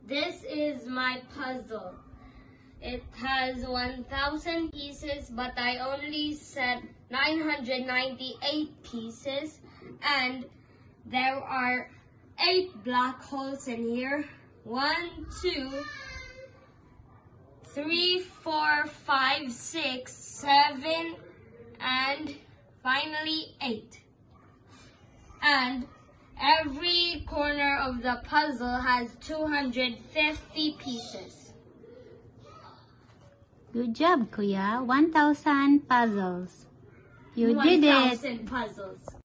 This is my puzzle. It has 1,000 pieces, but I only set 998 pieces, and there are 8 black holes in here. 1, 2, 3, 4, 5, 6, 7, and finally 8. And every corner of the puzzle has 250 pieces. Good job, Kuya. 1,000 puzzles. You did it. 1,000 puzzles.